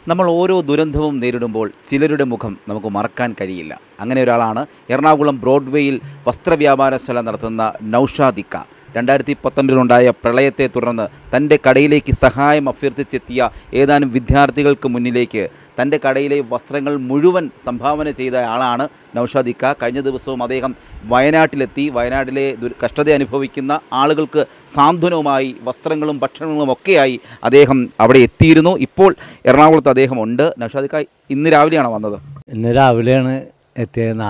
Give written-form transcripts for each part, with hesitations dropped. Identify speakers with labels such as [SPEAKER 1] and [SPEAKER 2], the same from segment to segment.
[SPEAKER 1] നമ്മൾ ഓരോ ദുരന്തവും നേരിടുമ്പോൾ ചിലരുടെ മുഖം നമുക്ക് മറക്കാൻ കഴിയില്ല. അങ്ങനെ ഒരാളാണ് എറണാകുളം ബ്രോഡ്വേയിൽ വസ്ത്രവ്യാപാരശാല നടത്തുന്ന നൗഷാദിക്ക. 2019 പ്രളയത്തെ തുടർന്ന് തൻ്റെ കടയിലേക്ക് സഹായം അഭ്യർത്ഥിച്ചെത്തിയ ഏതാനും വിദ്യാർത്ഥികൾക്ക് മുന്നിലേക്ക് തൻ്റെ കടയിലെ വസ്ത്രങ്ങൾ മുഴുവൻ സംഭാവന ചെയ്ത ആളാണ് നൗഷാദിക്ക. കഴിഞ്ഞ ദിവസവും അദ്ദേഹം വയനാട്ടിലെത്തി. വയനാട്ടിലെ കഷ്ടത അനുഭവിക്കുന്ന ആളുകൾക്ക് സാന്ത്വനവുമായി വസ്ത്രങ്ങളും ഭക്ഷണങ്ങളും ഒക്കെയായി അദ്ദേഹം അവിടെ എത്തിയിരുന്നു. ഇപ്പോൾ എറണാകുളത്ത് അദ്ദേഹം ഉണ്ട്. നൗഷാദിക്ക ഇന്ന് രാവിലെയാണോ വന്നത്?
[SPEAKER 2] ഇന്ന് രാവിലെയാണ് എത്തിയത്.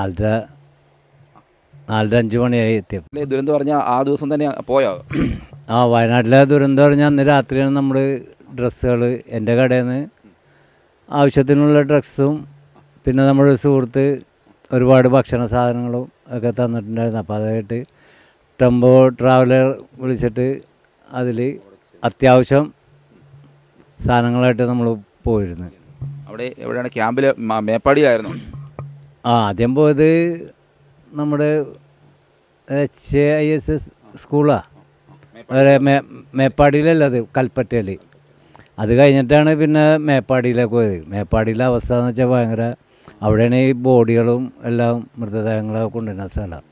[SPEAKER 2] 4:05 മണിയായി എത്തിയപ്പോൾ.
[SPEAKER 1] ദുരന്തം പറഞ്ഞാൽ ആ ദിവസം തന്നെ പോയോ?
[SPEAKER 2] വയനാട്ടിലെ ദുരന്തം പറഞ്ഞാൽ അന്ന് രാത്രിയാണ് നമ്മൾ ഡ്രസ്സുകൾ എൻ്റെ കടയിൽ നിന്ന് ആവശ്യത്തിനുള്ള ഡ്രസ്സും പിന്നെ നമ്മുടെ സുഹൃത്ത് ഒരുപാട് ഭക്ഷണ സാധനങ്ങളും ഒക്കെ തന്നിട്ടുണ്ടായിരുന്നു. അപ്പോൾ അതായിട്ട് ടെമ്പോ ട്രാവലർ വിളിച്ചിട്ട് അതിൽ അത്യാവശ്യം സാധനങ്ങളായിട്ട് നമ്മൾ പോയിരുന്നു.
[SPEAKER 1] അവിടെ എവിടെയാണ്? ക്യാമ്പിൽ മേപ്പാടിയിലായിരുന്നു.
[SPEAKER 2] ആദ്യം പോയത് നമ്മുടെ HISS സ്കൂളാണ്. മേപ്പാടിയിലല്ല, അത് കൽപ്പറ്റയിൽ. അത് കഴിഞ്ഞിട്ടാണ് പിന്നെ മേപ്പാടിയിലേക്ക് പോയത്. മേപ്പാടിയിലെ അവസ്ഥ എന്ന് വെച്ചാൽ ഭയങ്കര, അവിടെയാണ് ഈ ബോഡികളും എല്ലാം മൃതദേഹങ്ങളൊക്കെ കൊണ്ടുവരുന്ന സ്ഥലം.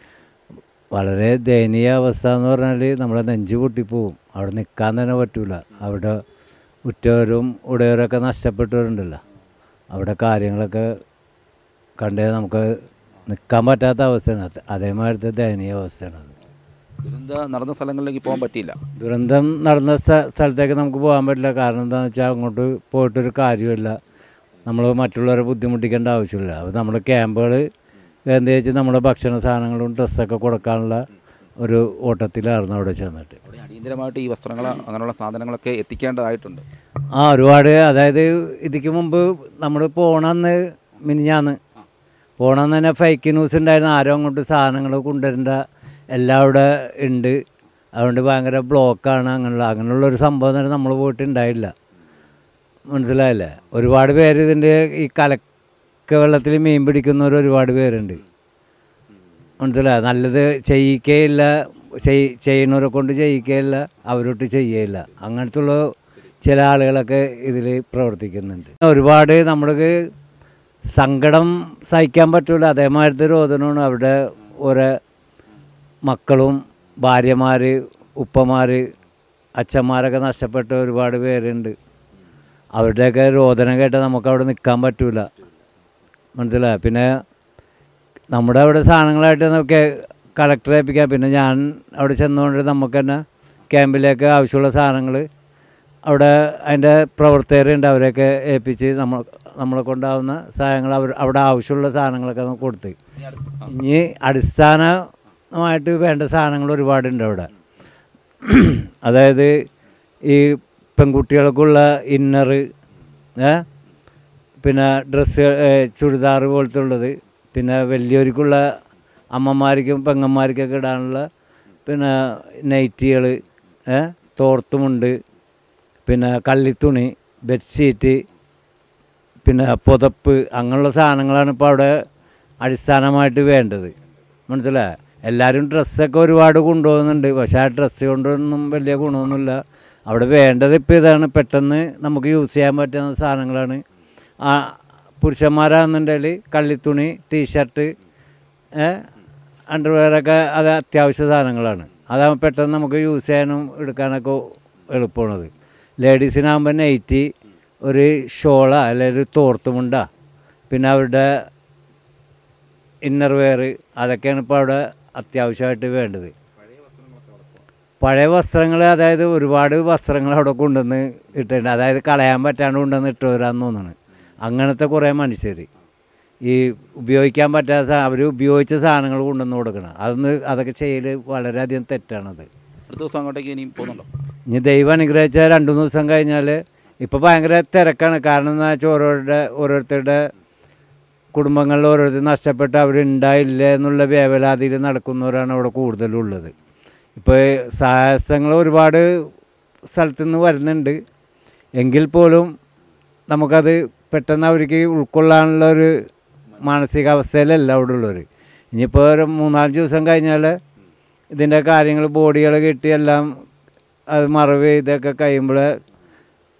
[SPEAKER 2] വളരെ ദയനീയ അവസ്ഥ എന്ന് പറഞ്ഞാൽ നമ്മളെ നെഞ്ച് പൊട്ടിപ്പോവും. അവിടെ നിൽക്കാൻ തന്നെ പറ്റില്ല. അവിടെ ഉറ്റവരും ഉടയവരൊക്കെ നഷ്ടപ്പെട്ടവരുണ്ടല്ലോ, അവിടെ കാര്യങ്ങളൊക്കെ കണ്ടേ നമുക്ക് നിൽക്കാൻ പറ്റാത്ത അവസ്ഥയാണ്. അതേമാതിരത്തെ ദയനീയ അവസ്ഥയാണത്.
[SPEAKER 1] ദുരന്തം നടന്ന സ്ഥലങ്ങളിലേക്ക് പോകാൻ പറ്റിയില്ല.
[SPEAKER 2] ദുരന്തം നടന്ന സ്ഥലത്തേക്ക് നമുക്ക് പോകാൻ പറ്റില്ല. കാരണം എന്താണെന്ന് വെച്ചാൽ അങ്ങോട്ട് പോയിട്ടൊരു കാര്യമില്ല. നമ്മൾ മറ്റുള്ളവരെ ബുദ്ധിമുട്ടിക്കേണ്ട ആവശ്യമില്ല. അപ്പോൾ നമ്മുടെ ക്യാമ്പുകൾ എന്താ വെച്ചാൽ നമ്മുടെ ഭക്ഷണ സാധനങ്ങളും ഡ്രസ്സൊക്കെ കൊടുക്കാനുള്ള ഒരു ഓട്ടത്തിലായിരുന്നു അവിടെ ചെന്നിട്ട്.
[SPEAKER 1] അടിയന്തരമായിട്ട് ഈ വസ്ത്രങ്ങൾ അങ്ങനെയുള്ള സാധനങ്ങളൊക്കെ എത്തിക്കേണ്ടതായിട്ടുണ്ട്.
[SPEAKER 2] ഒരുപാട്. അതായത് ഇതിക്ക് മുമ്പ് നമ്മൾ പോകണമെന്ന് മിനിഞ്ഞാന്ന് പോകണമെന്ന് തന്നെ ഫേക്ക് ന്യൂസ് ഉണ്ടായിരുന്നു. ആരോ അങ്ങോട്ട് സാധനങ്ങൾ കൊണ്ടുവരേണ്ട എല്ലാം അവിടെ ഉണ്ട്, അതുകൊണ്ട് ഭയങ്കര ബ്ലോക്കാണ്, അങ്ങനെയുള്ളൊരു സംഭവം തന്നെ നമ്മൾ പോയിട്ടുണ്ടായില്ല. മനസ്സിലായില്ലേ? ഒരുപാട് പേര് ഇതിൻ്റെ ഈ കലക്ക വെള്ളത്തിൽ മീൻ പിടിക്കുന്നവർ ഒരുപാട് പേരുണ്ട്. മനസ്സിലായി? നല്ലത് ചെയ്യിക്കുകയില്ല, ചെയ്യുന്നവരെ കൊണ്ട് ചെയ്യിക്കുകയില്ല, അവരോട്ട് ചെയ്യുകയില്ല. അങ്ങനത്തുള്ള ചില ആളുകളൊക്കെ ഇതിൽ പ്രവർത്തിക്കുന്നുണ്ട്. ഒരുപാട് നമ്മൾക്ക് സങ്കടം സഹിക്കാൻ പറ്റില്ല. അതേമാതിരത്തെ രോദനമാണ്. അവിടെ ഓരോ മക്കളും ഭാര്യമാർ, ഉപ്പമാർ, അച്ഛന്മാരൊക്കെ നഷ്ടപ്പെട്ട ഒരുപാട് പേരുണ്ട്. അവരുടെയൊക്കെ രോദനം കേട്ടാൽ നമുക്കവിടെ നിൽക്കാൻ പറ്റില്ല. മനസ്സിലായി? പിന്നെ നമ്മുടെ അവിടെ സാധനങ്ങളായിട്ട് നമുക്ക് കളക്ടറെ ഏൽപ്പിക്കാം. പിന്നെ ഞാൻ അവിടെ ചെന്നുകൊണ്ട് നമുക്ക് തന്നെ ക്യാമ്പിലേക്ക് ആവശ്യമുള്ള സാധനങ്ങൾ അവിടെ അതിൻ്റെ പ്രവർത്തകരുണ്ട്, അവരെയൊക്കെ ഏൽപ്പിച്ച് നമ്മളെ കൊണ്ടാവുന്ന സാധനങ്ങൾ അവിടെ ആവശ്യമുള്ള സാധനങ്ങളൊക്കെ നമുക്ക് കൊടുത്ത്. ഇനി അടിസ്ഥാനമായിട്ട് വേണ്ട സാധനങ്ങൾ ഒരുപാടുണ്ട് അവിടെ. അതായത് ഈ പെൺകുട്ടികൾക്കുള്ള ഇന്നറ്, പിന്നെ ഡ്രസ്സ്, ചുരിദാർ പോലത്തെ ഉള്ളത്, പിന്നെ വലിയവർക്കുള്ള അമ്മമാർക്കും പെങ്ങന്മാർക്കൊക്കെ ഇടാനുള്ള പിന്നെ നൈറ്റികൾ, തോർത്തുമുണ്ട്, പിന്നെ കള്ളിത്തുണി, ബെഡ്ഷീറ്റ്, പിന്നെ പുതപ്പ്, അങ്ങനെയുള്ള സാധനങ്ങളാണ് ഇപ്പോൾ അവിടെ അടിസ്ഥാനമായിട്ട് വേണ്ടത്. മനസ്സിലായി? എല്ലാവരും ഡ്രസ്സൊക്കെ ഒരുപാട് കൊണ്ടുപോകുന്നുണ്ട്. പക്ഷേ ആ ഡ്രസ്സ് കൊണ്ടൊന്നും വലിയ ഗുണമൊന്നുമില്ല. അവിടെ വേണ്ടത് ഇപ്പോൾ ഇതാണ്. പെട്ടെന്ന് നമുക്ക് യൂസ് ചെയ്യാൻ പറ്റുന്ന സാധനങ്ങളാണ്. പുരുഷന്മാരാണെന്നുണ്ടെങ്കിൽ കള്ളിത്തുണി, ടീഷർട്ട്, അണ്ടർവെയറൊക്കെ അത് അത്യാവശ്യ സാധനങ്ങളാണ്. അതാകുമ്പോൾ പെട്ടെന്ന് നമുക്ക് യൂസ് ചെയ്യാനും എടുക്കാനൊക്കെ എളുപ്പമാണത്. ലേഡീസിനാകുമ്പോൾ നൈറ്റി, ഒരു ഷോള അല്ലെങ്കിൽ ഒരു തോർത്തുമുണ്ട, പിന്നെ അവരുടെ ഇന്നർ വെയർ, അതൊക്കെയാണ് ഇപ്പോൾ അവിടെ അത്യാവശ്യമായിട്ട് വേണ്ടത്. പഴയ വസ്ത്രങ്ങൾ, അതായത് ഒരുപാട് വസ്ത്രങ്ങൾ അവിടെ കൊണ്ടുവന്ന് ഇട്ടിട്ടുണ്ട്. അതായത് കളയാൻ പറ്റാണ്ട് കൊണ്ടുവന്ന് ഇട്ടവരാന്ന് തോന്നുന്നു. അങ്ങനത്തെ കുറേ മനുഷ്യർ ഈ ഉപയോഗിക്കാൻ പറ്റാത്ത അവർ ഉപയോഗിച്ച സാധനങ്ങൾ കൊണ്ടുവന്ന് കൊടുക്കണം. അതൊക്കെ ചെയ്യൽ വളരെയധികം തെറ്റാണത്.
[SPEAKER 1] അടുത്ത ദിവസം അങ്ങോട്ടേക്ക് ഇനിയും പോകുന്നുണ്ടോ?
[SPEAKER 2] ഇനി ദൈവം അനുഗ്രഹിച്ചാൽ 2 ദിവസം കഴിഞ്ഞാൽ, ഇപ്പോൾ ഭയങ്കര തിരക്കാണ്. കാരണം എന്താ വെച്ചാൽ ഓരോരുത്തരുടെ കുടുംബങ്ങളിൽ ഓരോരുത്തർ നഷ്ടപ്പെട്ട് അവരുണ്ടായില്ല എന്നുള്ള വേവലാതിയിൽ നടക്കുന്നവരാണ് അവിടെ കൂടുതലുള്ളത്. ഇപ്പോൾ സാഹസങ്ങൾ ഒരുപാട് സ്ഥലത്തുനിന്ന് വരുന്നുണ്ട്. എങ്കിൽ പോലും നമുക്കത് പെട്ടെന്ന് അവർക്ക് ഉൾക്കൊള്ളാനുള്ള ഒരു മാനസികാവസ്ഥയിലല്ല അവിടെ ഉള്ളവർ. ഇനിയിപ്പോൾ ഒരു 3-4 ദിവസം കഴിഞ്ഞാൽ ഇതിൻ്റെ കാര്യങ്ങൾ ബോഡികൾ കിട്ടി എല്ലാം അത് മറവ് ചെയ്തൊക്കെ കഴിയുമ്പോൾ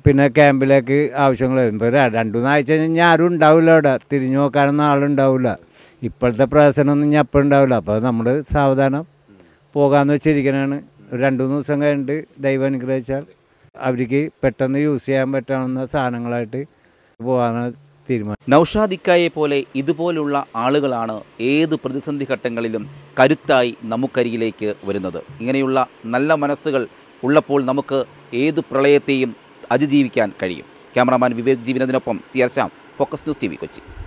[SPEAKER 2] പിന്നെ ക്യാമ്പിലേക്ക് ആവശ്യങ്ങൾ വരും. ഇപ്പോൾ 2-3 ആഴ്ച കഴിഞ്ഞാൽ ആരും ഉണ്ടാവില്ല, അവിടെ തിരിഞ്ഞു നോക്കാനൊന്നും ആളുണ്ടാവില്ല. ഇപ്പോഴത്തെ പ്രവർത്തനമൊന്നും ഞാൻ അപ്പം ഉണ്ടാവില്ല. അപ്പോൾ നമ്മൾ സാവധാനം പോകാമെന്ന് വെച്ചിരിക്കണതാണ്. 2-3 ദിവസം കഴിഞ്ഞിട്ട് ദൈവം അനുഗ്രഹിച്ചാൽ അവർക്ക് പെട്ടെന്ന് യൂസ് ചെയ്യാൻ പറ്റാവുന്ന സാധനങ്ങളായിട്ട് പോകാനാണ് തീരുമാനം.
[SPEAKER 1] നൗഷാദിക്കയെ പോലെ ഇതുപോലുള്ള ആളുകളാണ് ഏത് പ്രതിസന്ധി ഘട്ടങ്ങളിലും കരുത്തായി നമുക്കരികിലേക്ക് വരുന്നത്. ഇങ്ങനെയുള്ള നല്ല മനസ്സുകൾ ഉള്ളപ്പോൾ നമുക്ക് ഏത് പ്രളയത്തെയും അതിജീവിക്കാൻ കഴിയും. ക്യാമറാമാൻ വിവേക് ജീവനത്തിനൊപ്പം CR ശ്യാം, ഫോക്കസ് ന്യൂസ് TV, കൊച്ചി.